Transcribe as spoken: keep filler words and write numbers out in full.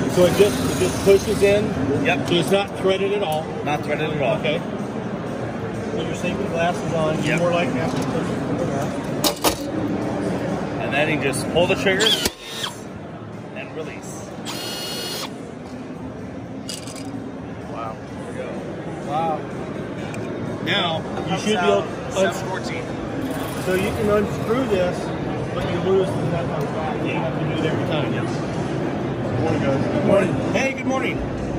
So it just it just pushes in. Yep. So it's not threaded at all. Not threaded at all. Okay. Put your safety glasses on. Yep. You're more likely to have to push it from there. And then you just pull the trigger and release. Wow. There we go. Wow. Now you should be able to seven fourteen. So you can unscrew this, but you lose the nut on the back. You have to do it every time. Yes. Good morning, guys. Good morning. Hey, good morning.